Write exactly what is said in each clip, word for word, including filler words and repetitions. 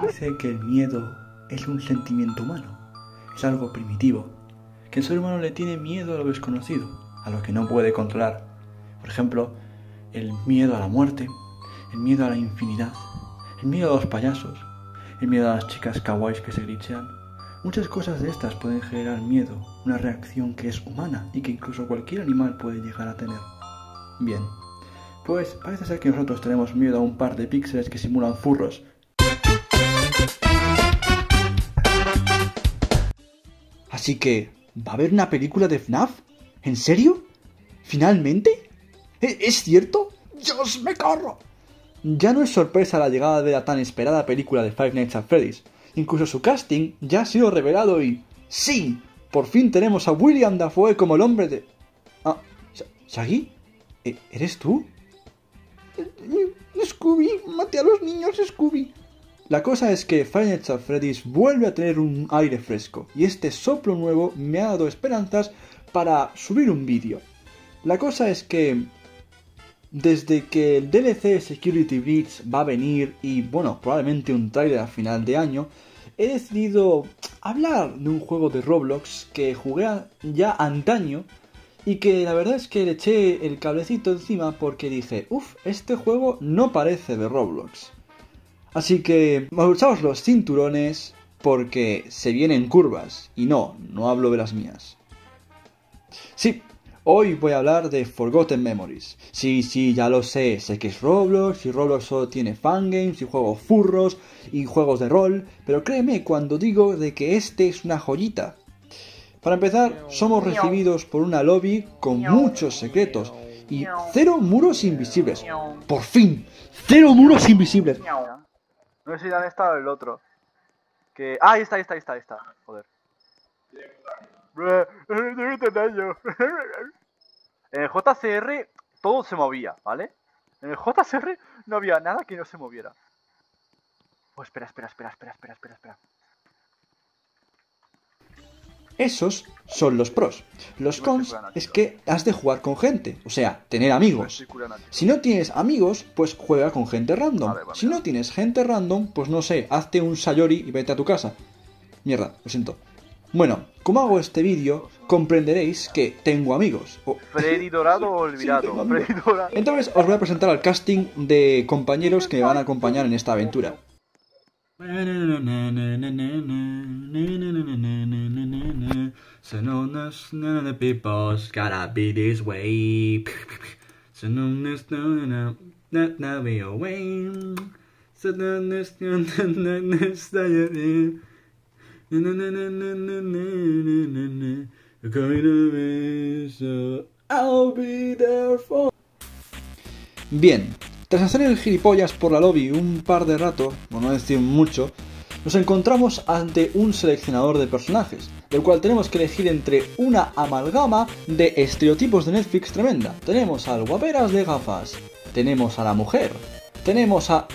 Dice que el miedo es un sentimiento humano, es algo primitivo, que el ser humano le tiene miedo a lo desconocido, a lo que no puede controlar. Por ejemplo, el miedo a la muerte, el miedo a la infinidad, el miedo a los payasos, el miedo a las chicas kawaiis que se glitchean. Muchas cosas de estas pueden generar miedo, una reacción que es humana y que incluso cualquier animal puede llegar a tener. Bien, pues parece ser que nosotros tenemos miedo a un par de píxeles que simulan furros. Así que, ¿va a haber una película de F NAF? ¿En serio? ¿Finalmente? ¿Es cierto? ¡Dios, me corro! Ya no es sorpresa la llegada de la tan esperada película de Five Nights at Freddy's. Incluso su casting ya ha sido revelado y... ¡sí! Por fin tenemos a William Dafoe como el hombre de... Ah, ¿Shaggy? ¿Eres tú? Scooby, mate a los niños, Scooby. La cosa es que Five Nights at Freddy's vuelve a tener un aire fresco, y este soplo nuevo me ha dado esperanzas para subir un vídeo. La cosa es que... desde que el D L C Security Breach va a venir y, bueno, probablemente un tráiler a final de año, he decidido hablar de un juego de Roblox que jugué ya antaño y que la verdad es que le eché el cablecito encima porque dije, uff, este juego no parece de Roblox. Así que, abrochaos los cinturones porque se vienen curvas. Y no, no hablo de las mías. Sí, hoy voy a hablar de Forgotten Memories. Sí, sí, ya lo sé, sé que es Roblox y Roblox solo tiene fangames y juegos furros y juegos de rol, pero créeme cuando digo de que este es una joyita. Para empezar, somos recibidos por una lobby con muchos secretos y cero muros invisibles. ¡Por fin! ¡Cero muros invisibles! No sé dónde está el otro. Que... Ah, ahí está, ahí está, ahí está, ahí está. Joder. En el J C R todo se movía, ¿vale? En el J C R no había nada que no se moviera. Oh, espera, espera, espera, espera, espera, espera, espera. Esos son los pros. Los cons es que has de jugar con gente, o sea, tener amigos. Si no tienes amigos, pues juega con gente random. Vale, vale. Si no tienes gente random, pues no sé, hazte un Sayori y vete a tu casa. Mierda, lo siento. Bueno, como hago este vídeo, comprenderéis que tengo amigos. Oh. Freddy Dorado o olvidado. Sí, Freddy Dorado. Entonces os voy a presentar al casting de compañeros que me van a acompañar en esta aventura. So no, none of the people's gotta be this way. So no, no, no, not now be away. So no, no, no, no, no, stay. No, no, no, no, no, no, no, no. You're coming to me, so I'll be there for. Bien. Tras hacer el gilipollas por la lobby un par de rato, por no decir mucho, nos encontramos ante un seleccionador de personajes, del cual tenemos que elegir entre una amalgama de estereotipos de Netflix tremenda. Tenemos al guaperas de gafas, tenemos a la mujer, tenemos a...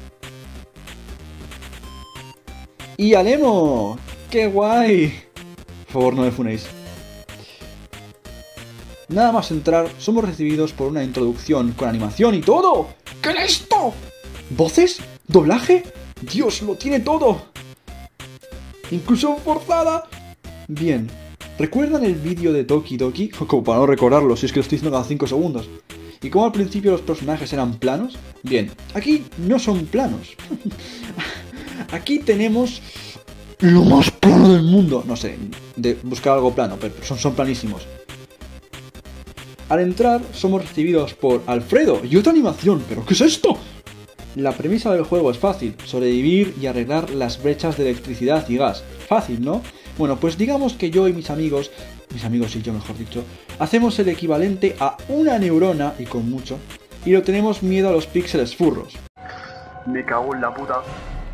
¡y al emo! ¡Qué guay! Por favor, no me funéis. Nada más entrar, somos recibidos por una introducción con animación y todo. ¿Qué es esto? ¿Voces? ¿Doblaje? ¡Dios, lo tiene todo! ¡Inclusión forzada! Bien, ¿recuerdan el vídeo de Doki Doki? Como para no recordarlo, si es que lo estoy diciendo cada cinco segundos. ¿Y cómo al principio los personajes eran planos? Bien, aquí no son planos. Aquí tenemos lo más plano del mundo. No sé, de buscar algo plano, pero son, son planísimos. Al entrar, somos recibidos por Alfredo y otra animación. ¿Pero qué es esto? La premisa del juego es fácil, sobrevivir y arreglar las brechas de electricidad y gas. Fácil, ¿no? Bueno, pues digamos que yo y mis amigos, mis amigos y yo mejor dicho, hacemos el equivalente a una neurona, y con mucho, y lo tenemos miedo a los píxeles furros. Me cago en la puta.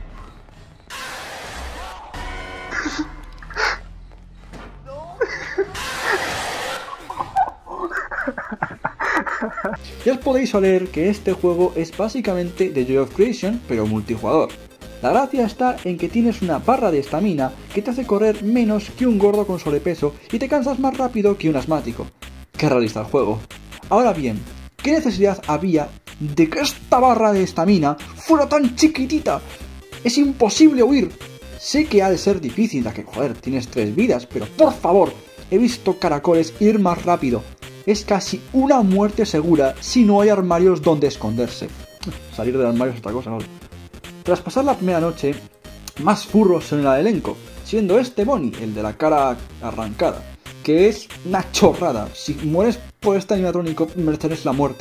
Ya os podéis oler que este juego es básicamente The Joy of Creation, pero multijugador. La gracia está en que tienes una barra de estamina que te hace correr menos que un gordo con sobrepeso y te cansas más rápido que un asmático. Qué realista el juego. Ahora bien, ¿qué necesidad había de que esta barra de estamina fuera tan chiquitita? Es imposible huir. Sé que ha de ser difícil, ya que, joder, tienes tres vidas, pero por favor, he visto caracoles ir más rápido. Es casi una muerte segura si no hay armarios donde esconderse. Salir del armario es otra cosa, ¿no? Tras pasar la primera noche, más furros en el elenco, siendo este Bonnie, el de la cara arrancada, que es una chorrada. Si mueres por este animatrónico, mereces la muerte.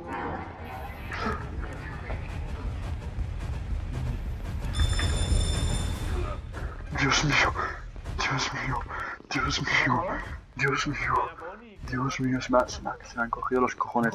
Dios mío, Dios mío, Dios mío, Dios mío, Dios mío, se me, se me, se me han cogido los cojones.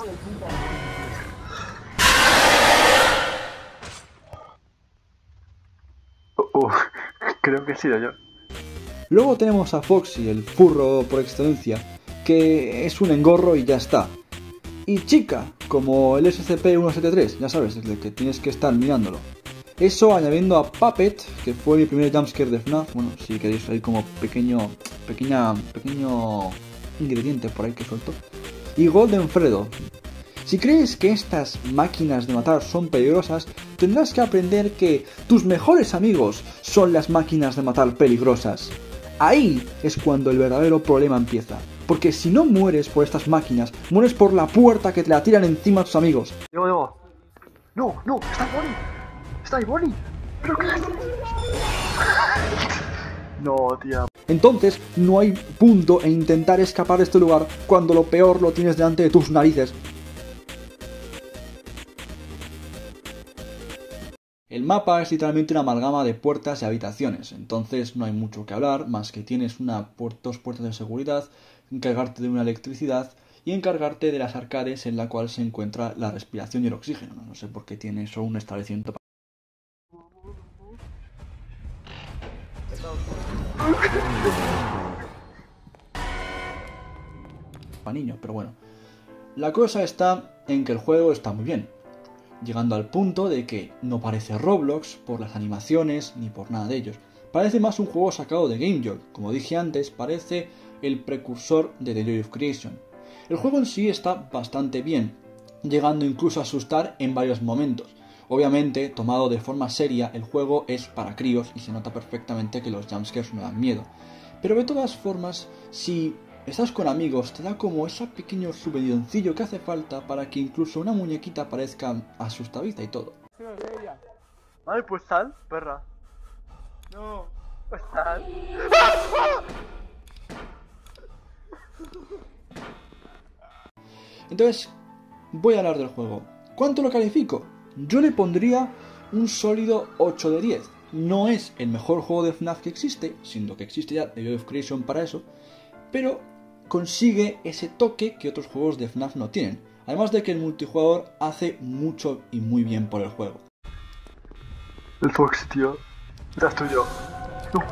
Oh, oh, creo que he sido yo. Luego tenemos a Foxy, el furro por excelencia, que es un engorro y ya está. Y Chica, como el S C P ciento setenta y tres, ya sabes, desde que tienes que estar mirándolo. Eso añadiendo a Puppet, que fue mi primer jumpscare de F NAF, bueno, si queréis ahí como pequeño, pequeña, pequeño ingrediente por ahí que suelto. Y Golden Fredo. Si crees que estas máquinas de matar son peligrosas, tendrás que aprender que tus mejores amigos son las máquinas de matar peligrosas. Ahí es cuando el verdadero problema empieza. Porque si no mueres por estas máquinas, mueres por la puerta que te la tiran encima tus amigos. Digo, digo. No, no, está ahí Bonnie. Está ahí Bonnie. ¿Pero qué? No, tía. Entonces no hay punto en intentar escapar de este lugar cuando lo peor lo tienes delante de tus narices. El mapa es literalmente una amalgama de puertas y habitaciones, entonces no hay mucho que hablar, más que tienes una pu- dos puertas de seguridad, encargarte de una electricidad y encargarte de las arcades en la cual se encuentra la respiración y el oxígeno. No sé por qué tiene eso un establecimiento. Para niños, pero bueno. La cosa está en que el juego está muy bien, llegando al punto de que no parece Roblox por las animaciones ni por nada de ellos. Parece más un juego sacado de Game Joy. Como dije antes, parece el precursor de The Joy of Creation. El juego en sí está bastante bien, llegando incluso a asustar en varios momentos. Obviamente, tomado de forma seria, el juego es para críos y se nota perfectamente que los jumpscares no dan miedo. Pero de todas formas, si estás con amigos, te da como ese pequeño subvencioncillo que hace falta para que incluso una muñequita parezca asustadiza y todo. Ay, pues sal, perra. No, pues sal. Entonces, voy a hablar del juego. ¿Cuánto lo califico? Yo le pondría un sólido ocho de diez. No es el mejor juego de F NAF que existe, siendo que existe ya The Joy of Creation para eso, pero consigue ese toque que otros juegos de F NAF no tienen. Además de que el multijugador hace mucho y muy bien por el juego. El Fox, tío. Ya estoy yo. No.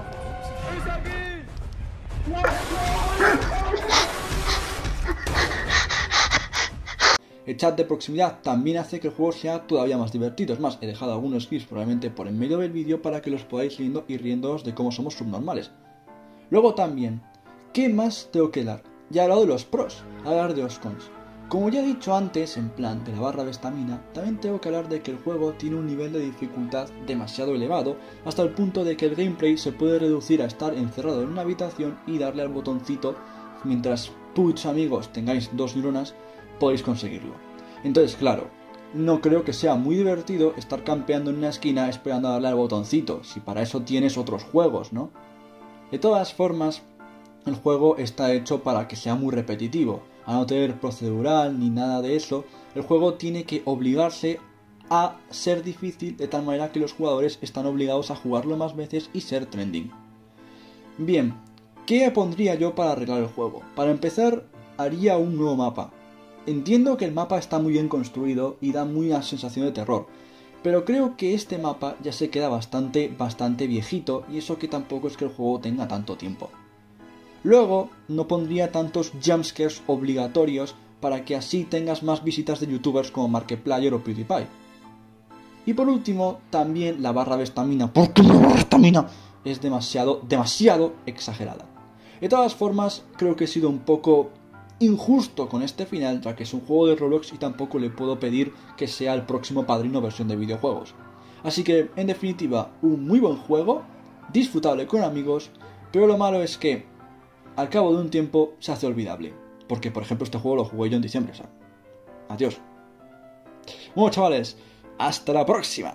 El chat de proximidad también hace que el juego sea todavía más divertido. Es más, he dejado algunos clips probablemente por en medio del vídeo para que los podáis viendo y riéndoos de cómo somos subnormales. Luego también, ¿qué más tengo que dar? Ya he hablado de los pros, hablar de los cons. Como ya he dicho antes, en plan de la barra de estamina, también tengo que hablar de que el juego tiene un nivel de dificultad demasiado elevado, hasta el punto de que el gameplay se puede reducir a estar encerrado en una habitación y darle al botoncito mientras tú y tus amigos tengáis dos neuronas, podéis conseguirlo. Entonces, claro, no creo que sea muy divertido estar campeando en una esquina esperando a darle al botoncito, si para eso tienes otros juegos, ¿no? De todas formas, el juego está hecho para que sea muy repetitivo. A no tener procedural ni nada de eso, el juego tiene que obligarse a ser difícil de tal manera que los jugadores están obligados a jugarlo más veces y ser trending. Bien, ¿qué pondría yo para arreglar el juego? Para empezar, haría un nuevo mapa. Entiendo que el mapa está muy bien construido y da muy una sensación de terror, pero creo que este mapa ya se queda bastante, bastante viejito y eso que tampoco es que el juego tenga tanto tiempo. Luego, no pondría tantos jumpscares obligatorios para que así tengas más visitas de youtubers como Markiplier o PewDiePie. Y por último, también la barra de estamina, porque la barra de estamina es demasiado, demasiado exagerada. De todas formas, creo que he sido un poco injusto con este final, ya que es un juego de Roblox y tampoco le puedo pedir que sea el próximo Padrino versión de videojuegos. Así que, en definitiva, un muy buen juego, disfrutable con amigos, pero lo malo es que, al cabo de un tiempo, se hace olvidable. Porque, por ejemplo, este juego lo jugué yo en diciembre, o sea, adiós. Bueno, chavales, hasta la próxima.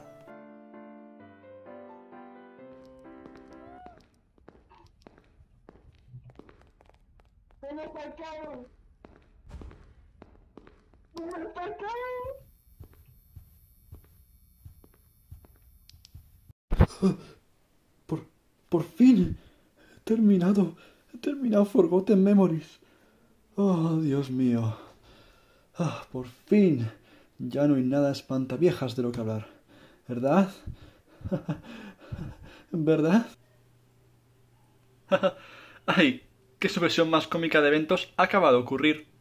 Por, por fin, he terminado, he terminado Forgotten Memories. Oh, Dios mío. Ah, por fin, ya no hay nada espantaviejas de lo que hablar, ¿verdad? ¿Verdad? ¡Ay! ¡Qué sucesión más cómica de eventos acaba de ocurrir!